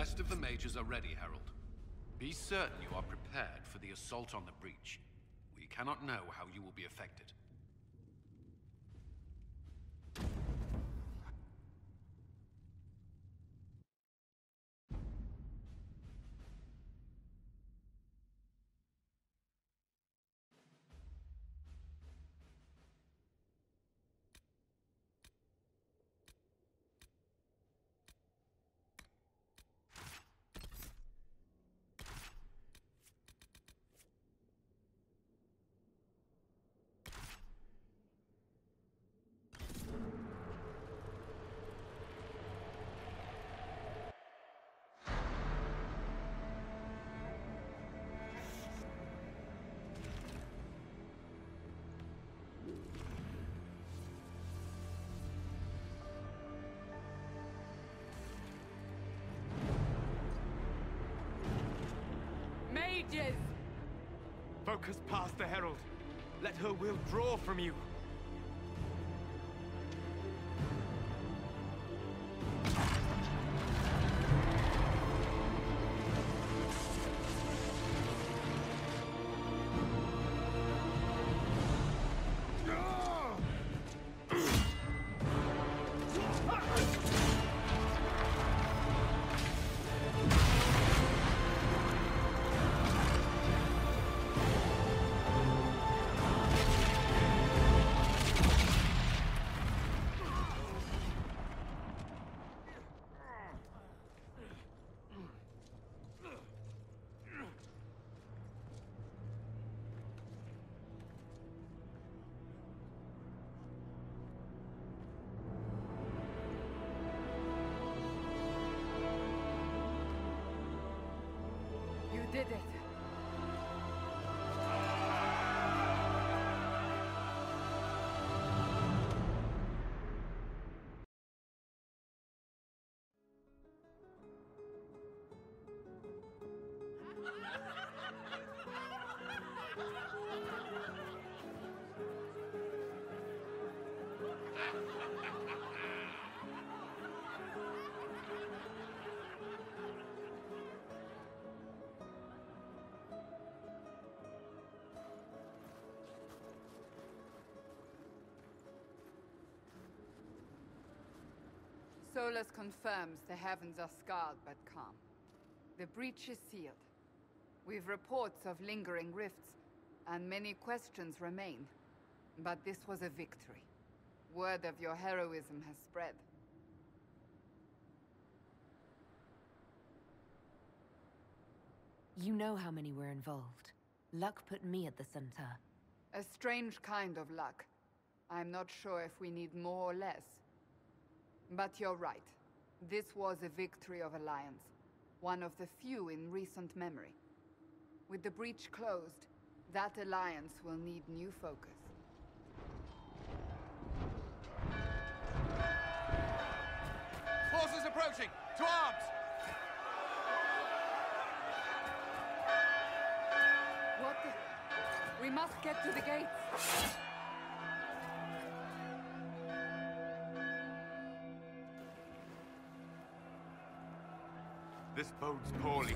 rest of the mages are ready, Herald. Be certain you are prepared for the assault on the breach. We cannot know how you will be affected. Mages! Focus past the Herald. Let her will draw from you. Did it. Solus confirms the heavens are scarred but calm. The breach is sealed. We've reports of lingering rifts, and many questions remain. But this was a victory. Word of your heroism has spread. You know how many were involved. Luck put me at the center. A strange kind of luck. I'm not sure if we need more or less. But you're right. This was a victory of Alliance. One of the few in recent memory. With the breach closed, that alliance will need new focus. Forces approaching! To arms! What the... We must get to the gates! This bodes poorly.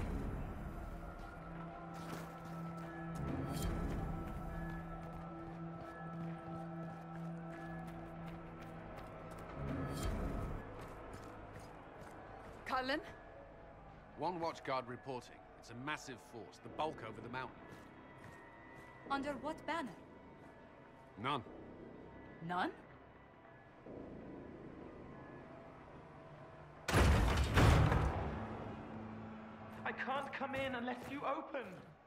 Cullen? One watchguard reporting. It's a massive force, the bulk over the mountain. Under what banner? None. None? I can't come in unless you open.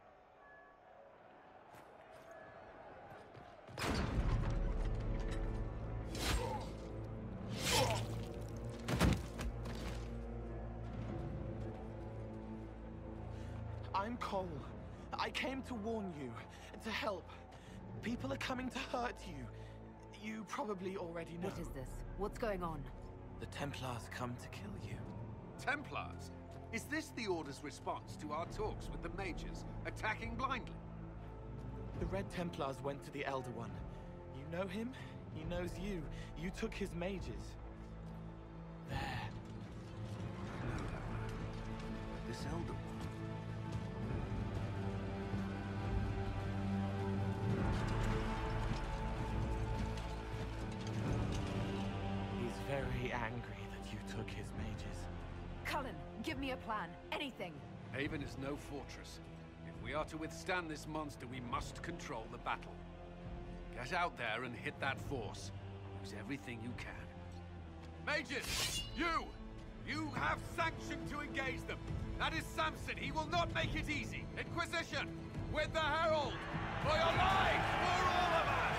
I'm Cole. I came to warn you, to help. People are coming to hurt you. You probably already know. What is this? What's going on? The Templars come to kill you. Templars? Is this the Order's response to our talks with the mages, attacking blindly? The Red Templars went to the Elder One. You know him? He knows you. You took his mages. There. I know that man. this Elder? He's very angry that you took his mages. Cullen, give me a plan. Anything. Haven is no fortress. If we are to withstand this monster, we must control the battle. Get out there and hit that force. Use everything you can. Mages! You! You have sanction to engage them! That is Samson! He will not make it easy! Inquisition! With the Herald! For your lives! For all of us!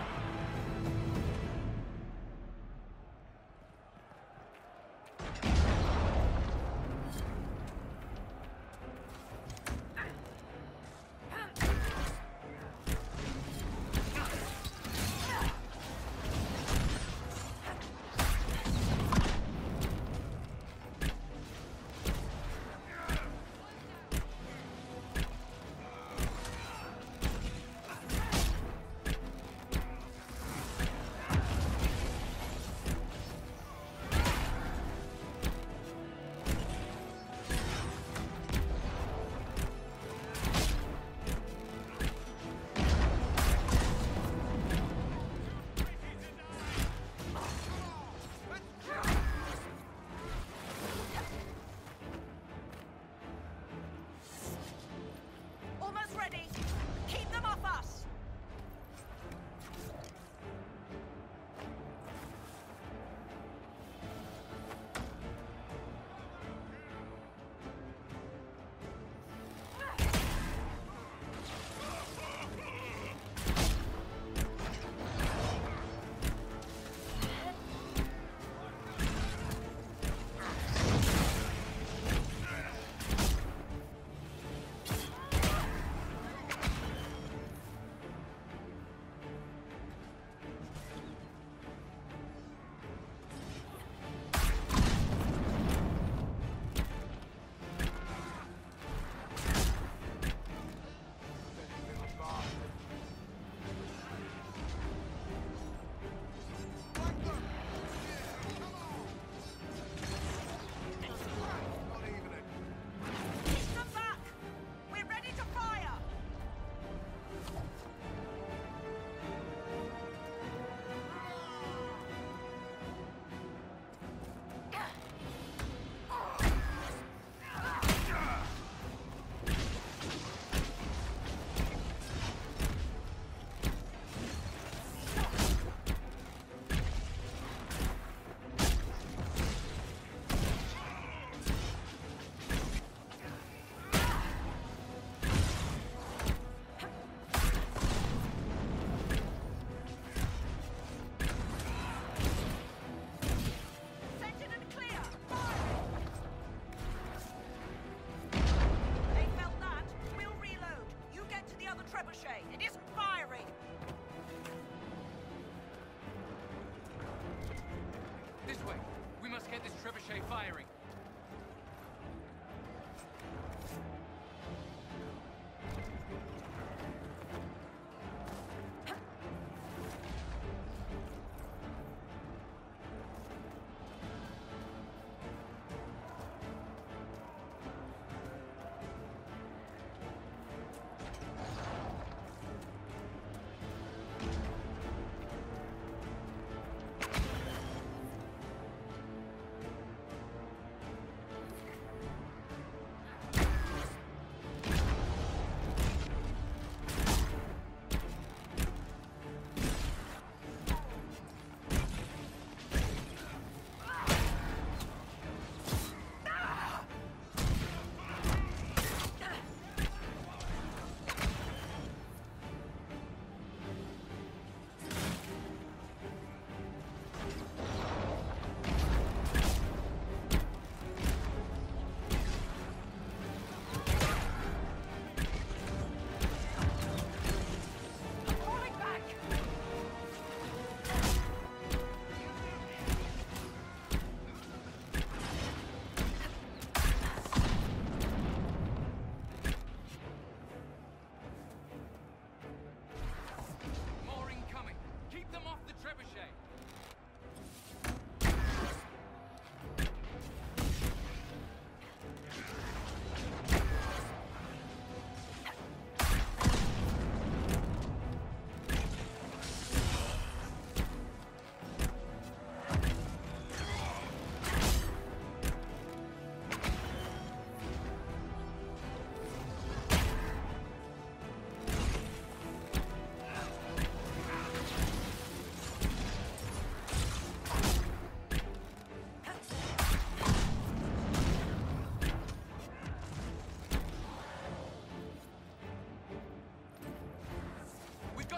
Firing.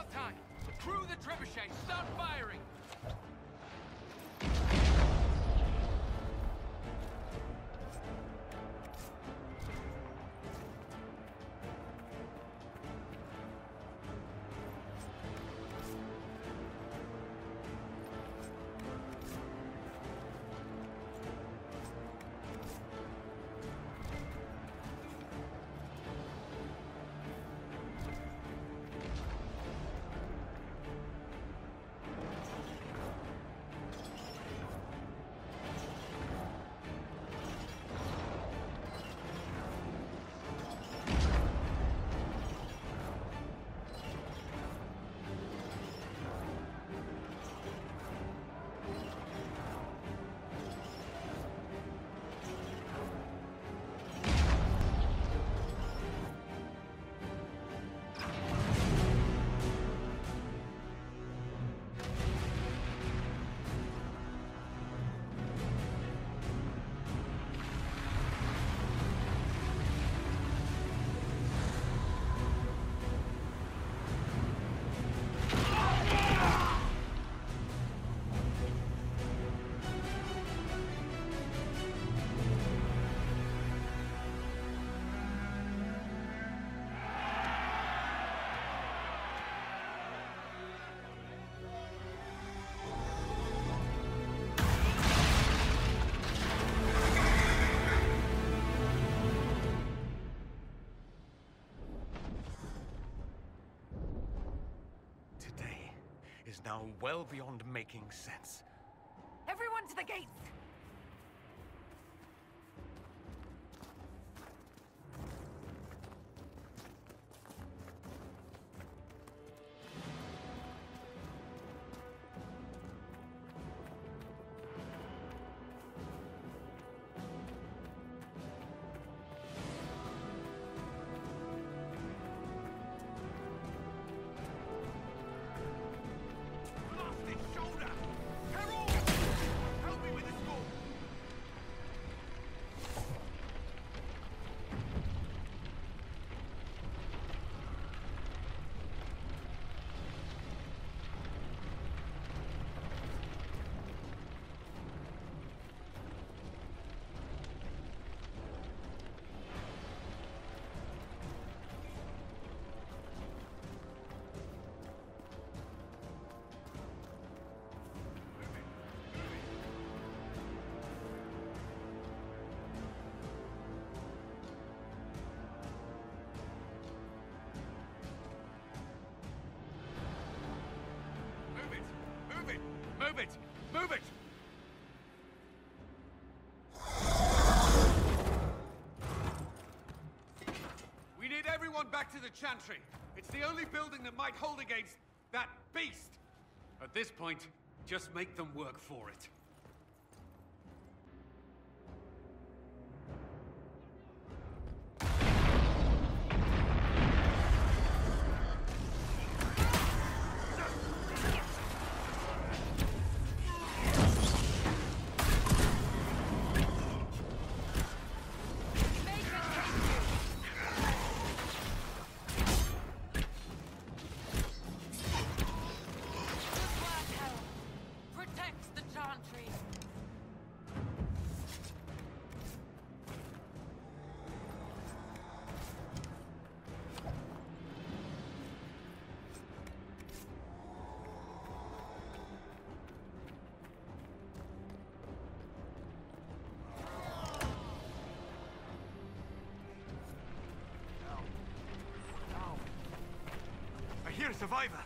our time. Crew the trebuchet, start firing! Is now well beyond making sense. Everyone to the gates! Move it! Move it! We need everyone back to the Chantry. It's the only building that might hold against that beast. At this point, just make them work for it. I hear a survivor.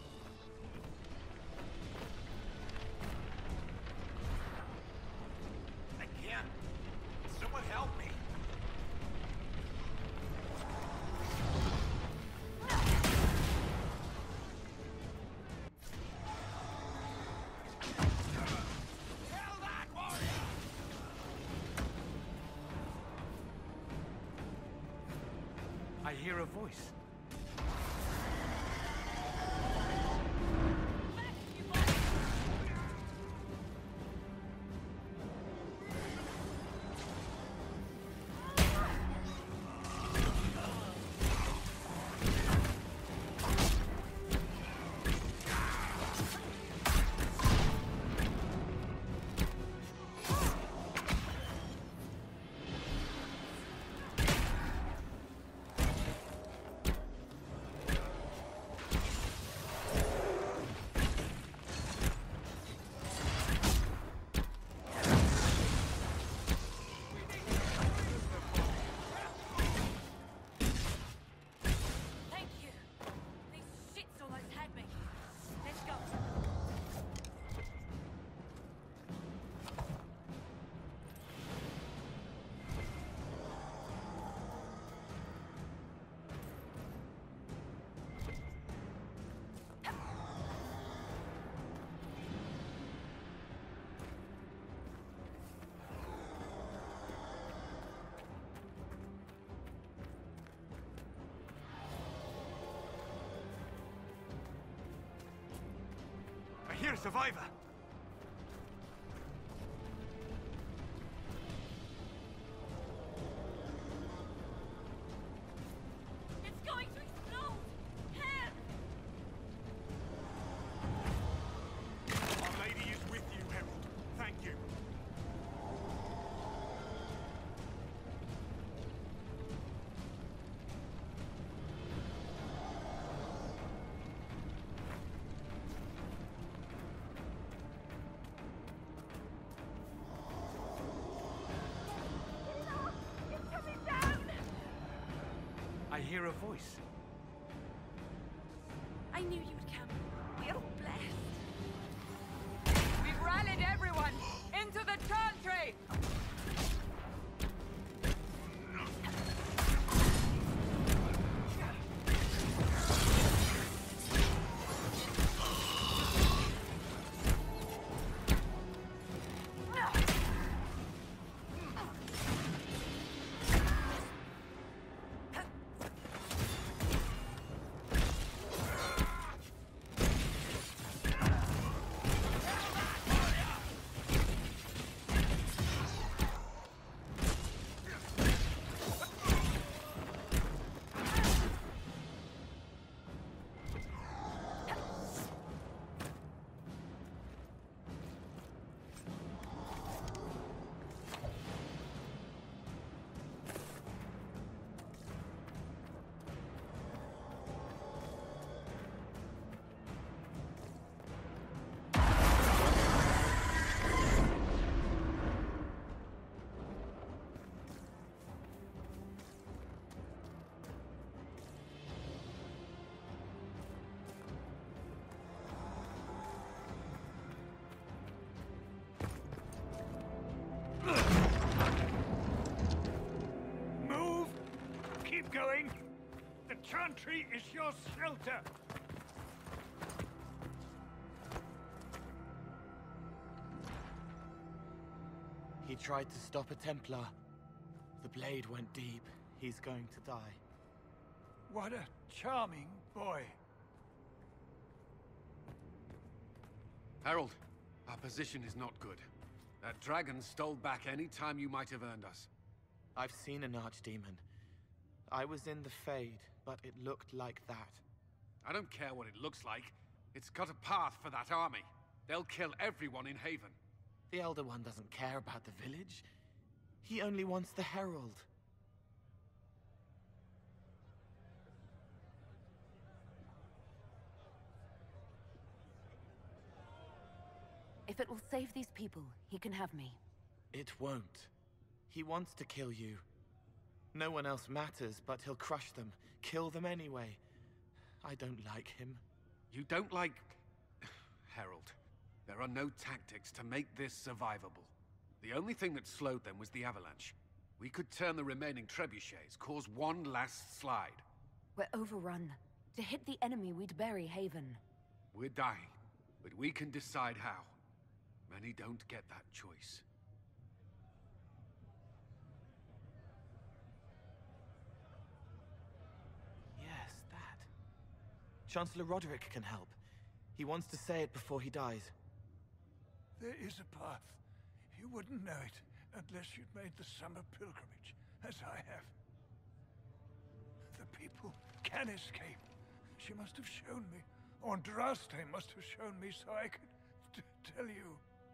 I can't. Someone help me. Kill that warrior! I hear a voice. Dear survivor! It's going to explode! Help! Our Lady is with you, Herald. Thank you. It's coming down! I hear a voice. I knew you'd come. We're blessed. We've rallied everyone! Into the Chantry! Move! Keep going! The Chantry is your shelter! He tried to stop a Templar. The blade went deep. He's going to die. What a charming boy. Harold, our position is not good. That dragon stole back any time you might have earned us. I've seen an archdemon. I was in the Fade, but it looked like that. I don't care what it looks like. It's got a path for that army. They'll kill everyone in Haven. The Elder One doesn't care about the village. He only wants the Herald. If it will save these people, he can have me. It won't. He wants to kill you. No one else matters, but he'll crush them, kill them anyway. I don't like him. You don't like... Herald, there are no tactics to make this survivable. The only thing that slowed them was the avalanche. We could turn the remaining trebuchets, cause one last slide. We're overrun. To hit the enemy, we'd bury Haven. We're dying, but we can decide how. Many don't get that choice. Yes, that. Chancellor Roderick can help. He wants to say it before he dies. There is a path. You wouldn't know it unless you'd made the summer pilgrimage, as I have. The people can escape. She must have shown me. Or Andraste must have shown me so I could tell you.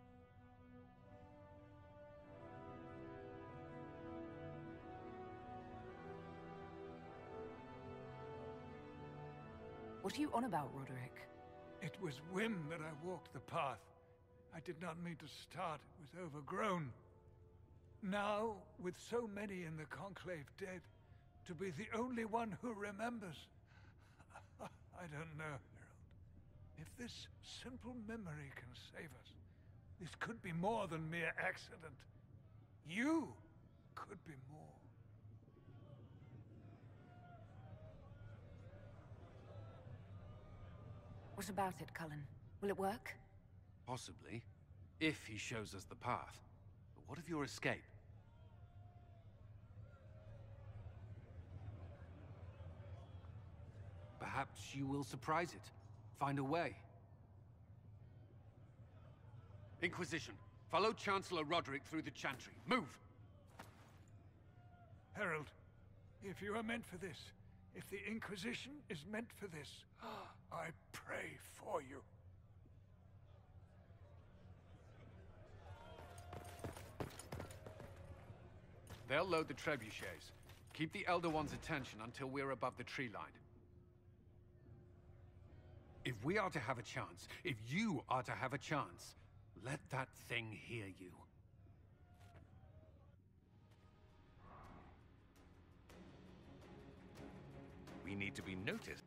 What are you on about, Roderick? It was whim that I walked the path. I did not mean to start. It was overgrown. Now, with so many in the Conclave dead, to be the only one who remembers... I don't know, Herald. If this simple memory can save us, this could be more than mere accident. You could be more. What about it, Cullen? Will it work? Possibly, if he shows us the path. But what of your escape? Perhaps you will surprise it. Find a way. Inquisition, follow Chancellor Roderick through the Chantry. Move! Herald, if you are meant for this, if the Inquisition is meant for this, I pray for you. They'll load the trebuchets. Keep the Elder One's attention until we're above the tree line. If we are to have a chance, if you are to have a chance, let that thing hear you. We need to be noticed.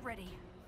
Get ready.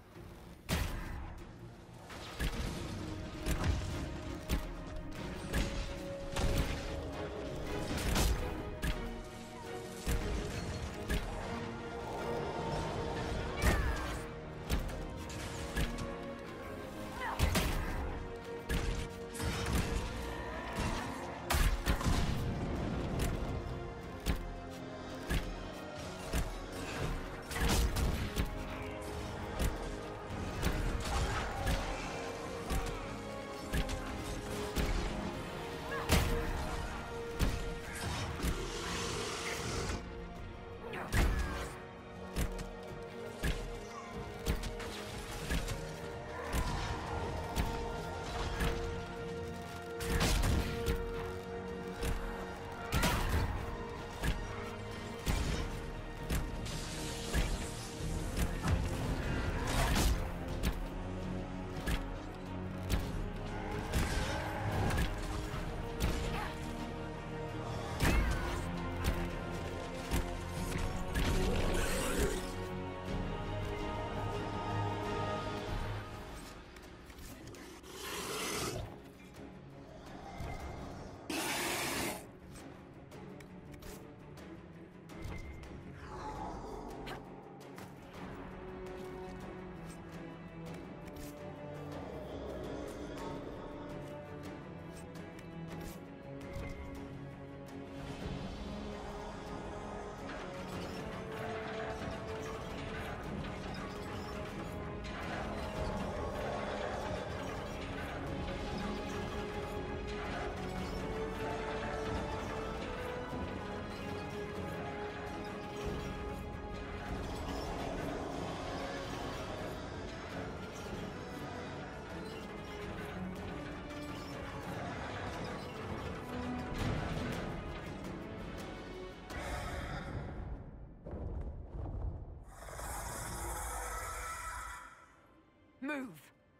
Move!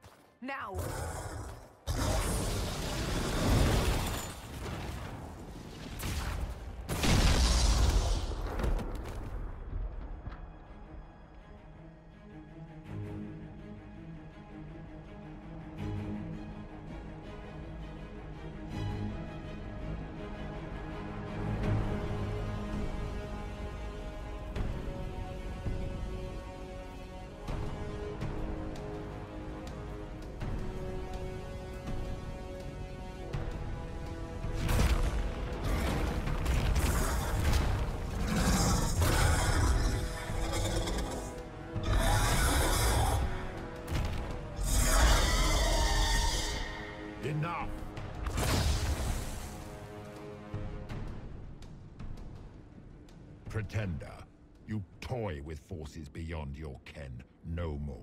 Now! Enough! Pretender, you toy with forces beyond your ken, no more.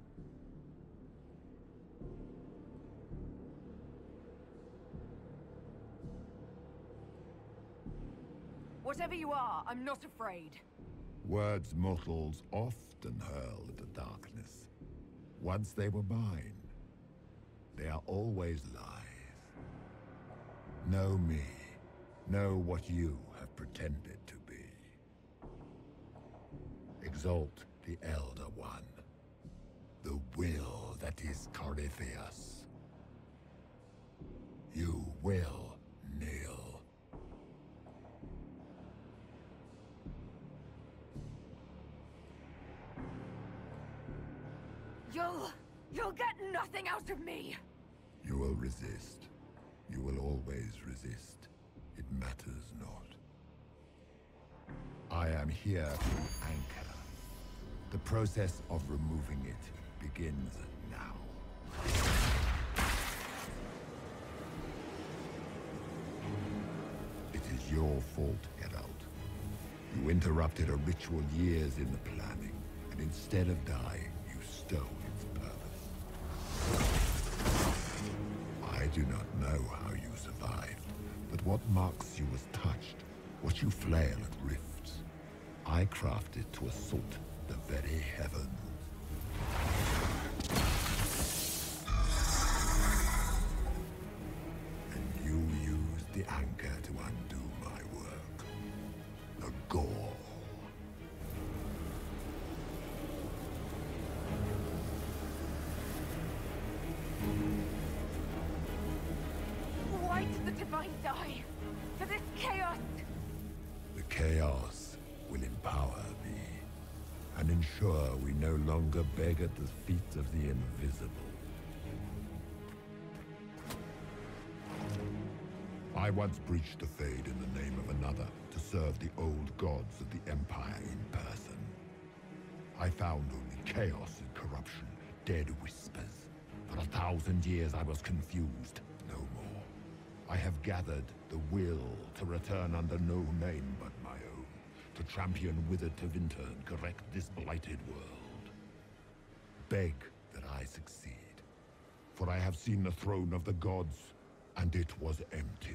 Whatever you are, I'm not afraid. Words mortals often hurl at the darkness. Once they were mine, they are always lies. Know me. Know what you have pretended to be. Exalt the Elder One. The will that is Corypheus. You will kneel. You'll get nothing out of me! You will resist. You will always resist. It matters not. I am here to anchor. The process of removing it begins now. It is your fault, Geralt. You interrupted a ritual years in the planning, and instead of dying, you stole its purpose. I do not know how you survived, but what marks you as touched, what you flail at rifts, I crafted to assault the very heavens. And you used the anchor to undo my work. The gall. chaos will empower me and ensure we no longer beg at the feet of the invisible. I once breached the Fade in the name of another to serve the old gods of the Empire in person. I found only chaos and corruption, dead whispers. For 1,000 years I was confused, no more. I have gathered the will to return under no name but my own, to champion Wither to Winter and correct this blighted world. Beg that I succeed, for I have seen the throne of the gods, and it was empty.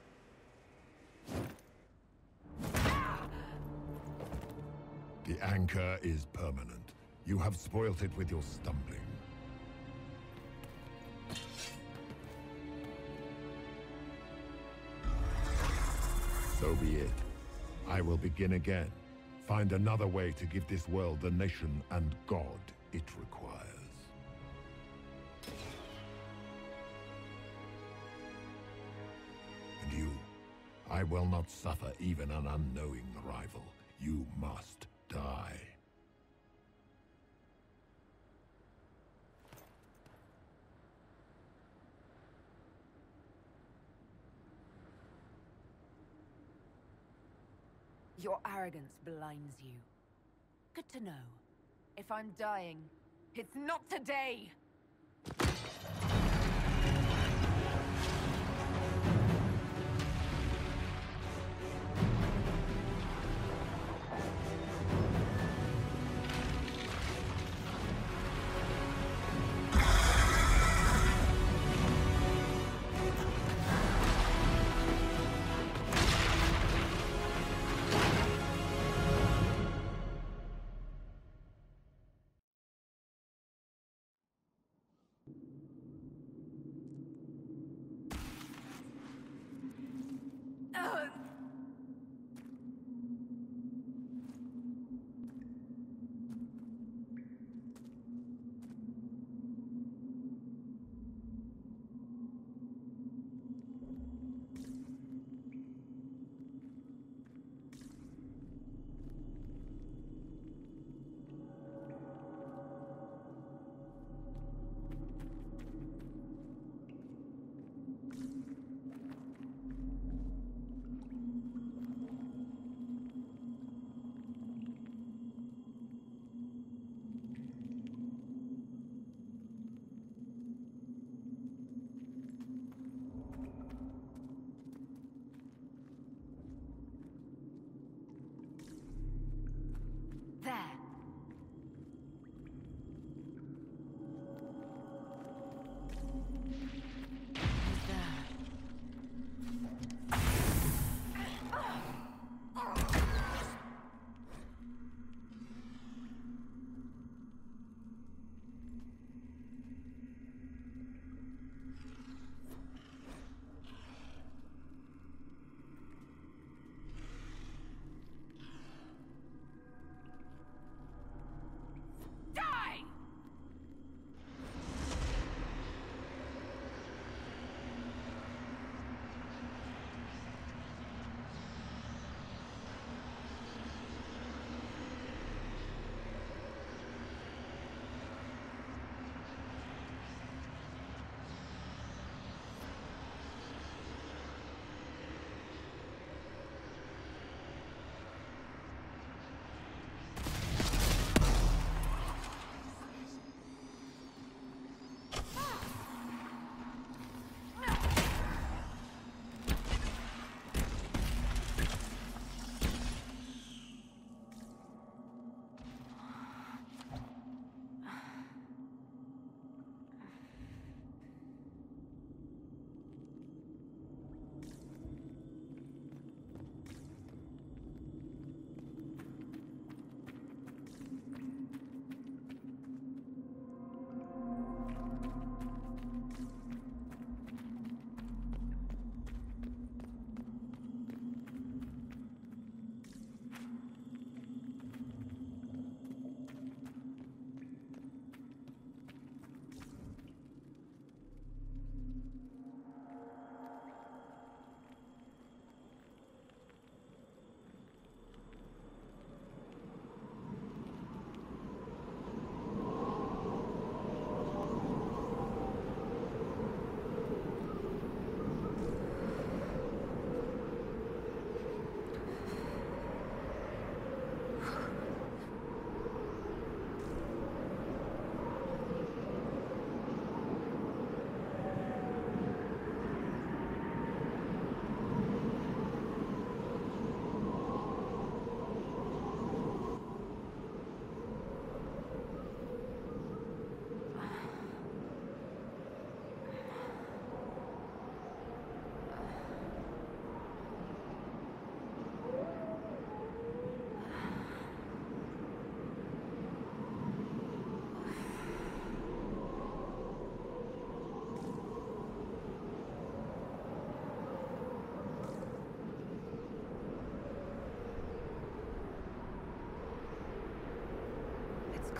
The anchor is permanent. You have spoilt it with your stumbling. So be it. I will begin again. Find another way to give this world the nation and God it requires. And you, I will not suffer even an unknowing rival. You must die. Your arrogance blinds you. Good to know. If I'm dying, it's not today!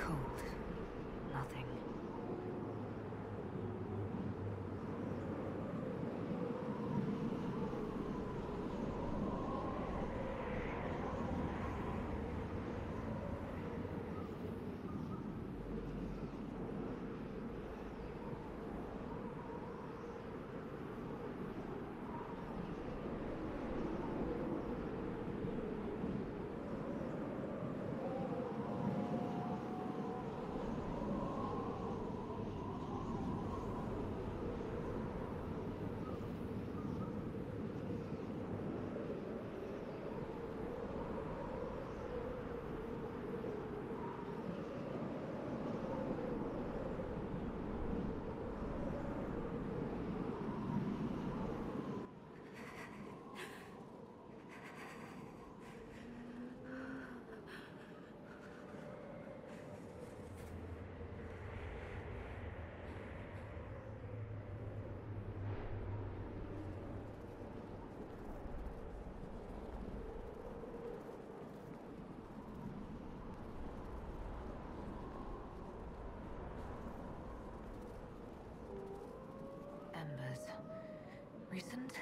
Cold. Nothing. Embers. Recent?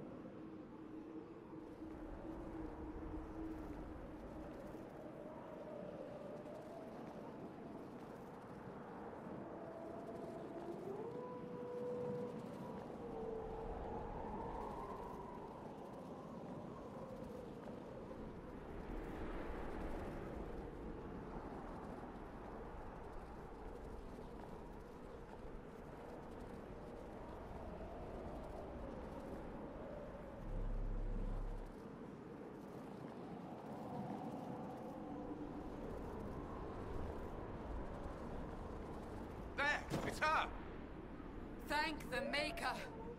There! It's her! Thank the Maker!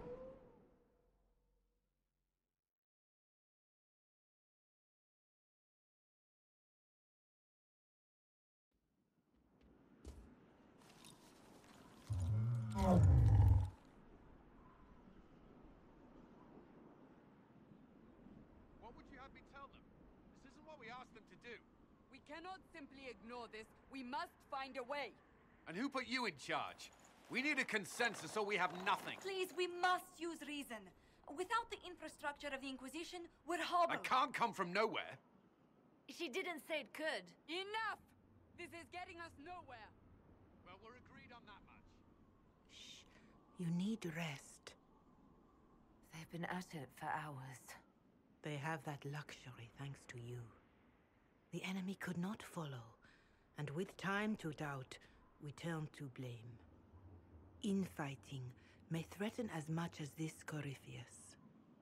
What would you have me tell them? This isn't what we asked them to do. We cannot simply ignore this. We must find a way. And who put you in charge? We need a consensus or we have nothing. Please, we must use reason. Without the infrastructure of the Inquisition, we're I hobbled. can't come from nowhere. She didn't say it could. Enough! This is getting us nowhere. Well, we're agreed on that much. Shh. You need rest. They've been at it for hours. They have that luxury thanks to you. The enemy could not follow, and with time to doubt, we turn to blame. Infighting may threaten as much as this Corypheus.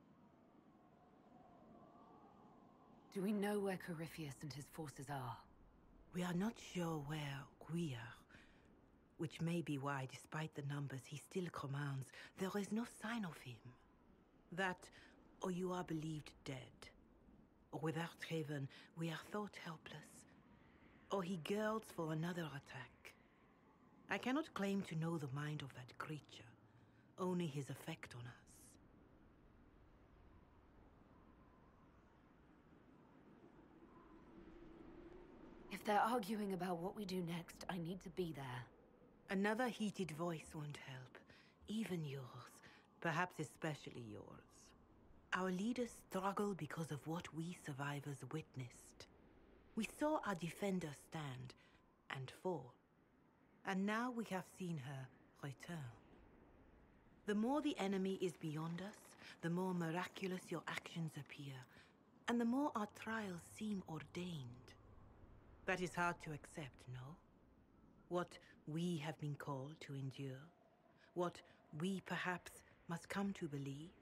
Do we know where Corypheus and his forces are? We are not sure where we are, which may be why, despite the numbers he still commands, there is no sign of him. That, or you are believed dead. Or without Haven, we are thought helpless. Or he girds for another attack. I cannot claim to know the mind of that creature, only his effect on us. If they're arguing about what we do next, I need to be there. Another heated voice won't help. Even yours. Perhaps especially yours. Our leaders struggle because of what we survivors witnessed. We saw our defender stand and fall. And now we have seen her return. The more the enemy is beyond us, the more miraculous your actions appear, and the more our trials seem ordained. That is hard to accept, no? What we have been called to endure, what we perhaps must come to believe.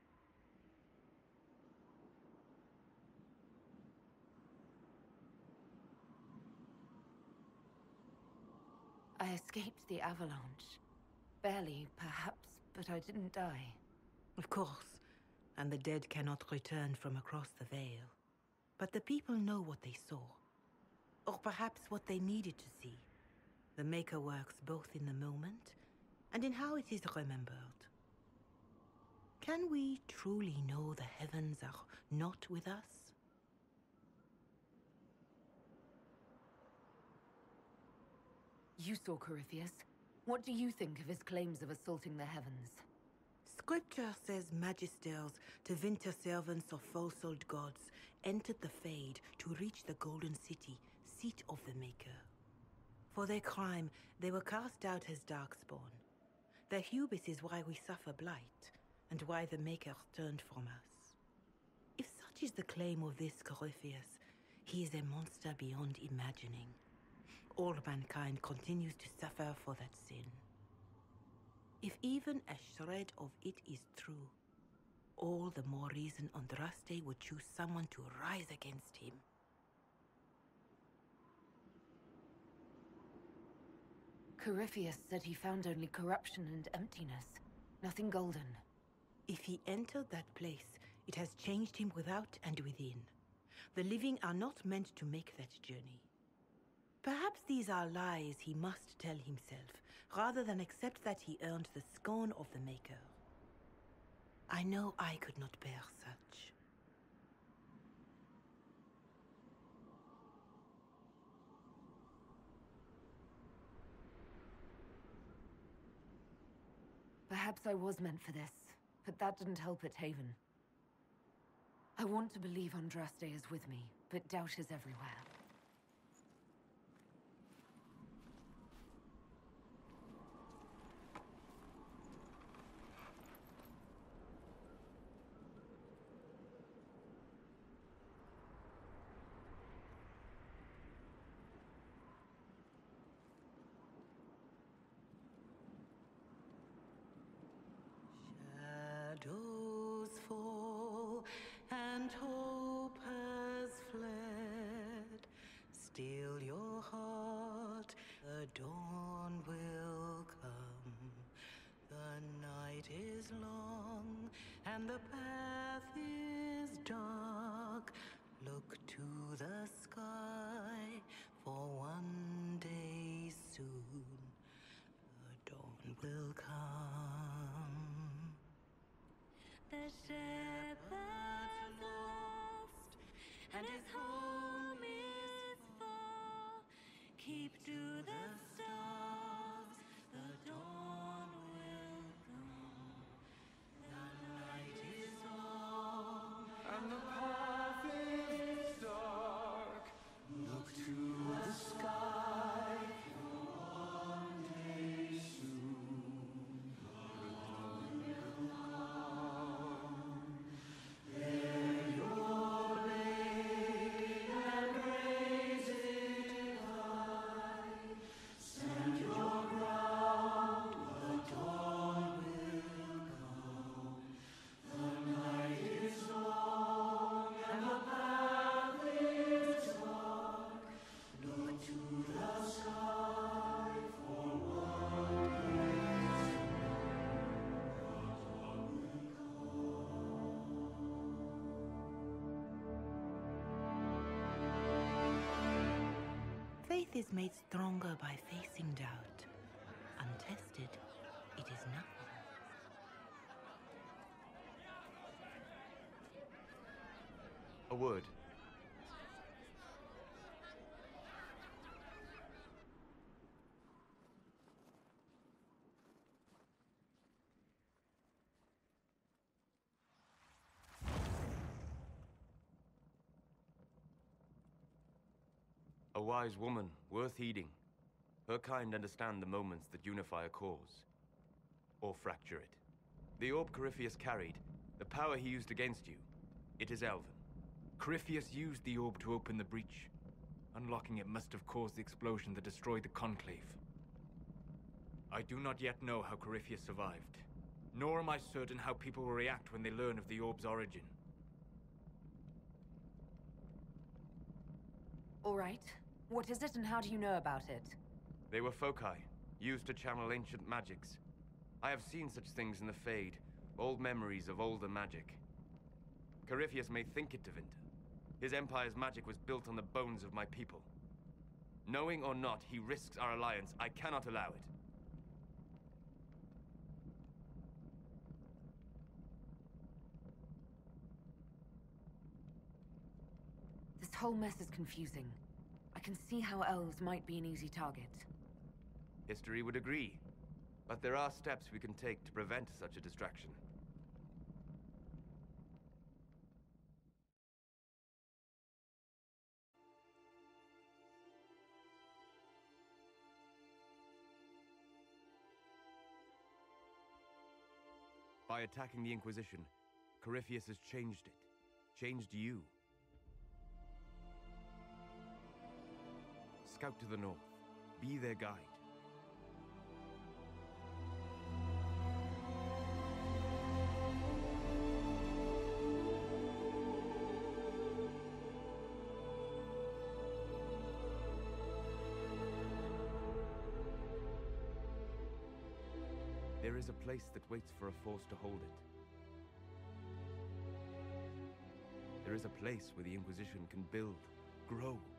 I escaped the avalanche. Barely, perhaps, but I didn't die. Of course, and the dead cannot return from across the veil. But the people know what they saw. Or perhaps what they needed to see. The Maker works both in the moment and in how it is remembered. Can we truly know the heavens are not with us? You saw Corypheus. What do you think of his claims of assaulting the heavens? Scripture says magisters, the winter servants of false-old gods, entered the Fade to reach the Golden City, seat of the Maker. For their crime, they were cast out as Darkspawn. Their hubris is why we suffer blight, and why the Maker turned from us. If such is the claim of this Corypheus, he is a monster beyond imagining. All mankind continues to suffer for that sin. If even a shred of it is true, all the more reason Andraste would choose someone to rise against him. Corypheus said he found only corruption and emptiness, nothing golden. If he entered that place, it has changed him without and within. The living are not meant to make that journey. Perhaps these are lies he must tell himself, rather than accept that he earned the scorn of the Maker. I know I could not bear such. Perhaps I was meant for this, but that didn't help at Haven. I want to believe Andraste is with me, but doubt is everywhere. Shadows fall and hope has fled. Still your heart, the dawn will come. The night is long and the path is dark. Look to the sky, for one day soon the dawn will come. The shepherd's lost, and his home is far. Keep to the stars, the dawn will come. The night is long, And the path is dark. Look to the sky. For one day soon, the dawn will come. Bear your blade and raise it high. Stand your ground. The dawn will come. The night is long and the path is dark. Look to the sky for one day Faith is made stronger by facing doubt. Untested, it is nothing. A word. A wise woman, worth heeding. Her kind understand the moments that unify a cause. Or fracture it. The orb Corypheus carried, the power he used against you, it is Elven. Corypheus used the orb to open the breach. Unlocking it must have caused the explosion that destroyed the Conclave. I do not yet know how Corypheus survived, nor am I certain how people will react when they learn of the orb's origin. All right. What is it and how do you know about it? They were foci, used to channel ancient magics. I have seen such things in the Fade, old memories of older magic. Corypheus may think it Tevinter. His empire's magic was built on the bones of my people. Knowing or not, he risks our alliance. I cannot allow it. This whole mess is confusing. I can see how elves might be an easy target. History would agree. But there are steps we can take to prevent such a distraction. By attacking the Inquisition, Corypheus has changed it. Changed you. Scout to the north. Be their guide. There is a place that waits for a force to hold it. There is a place where the Inquisition can build, grow,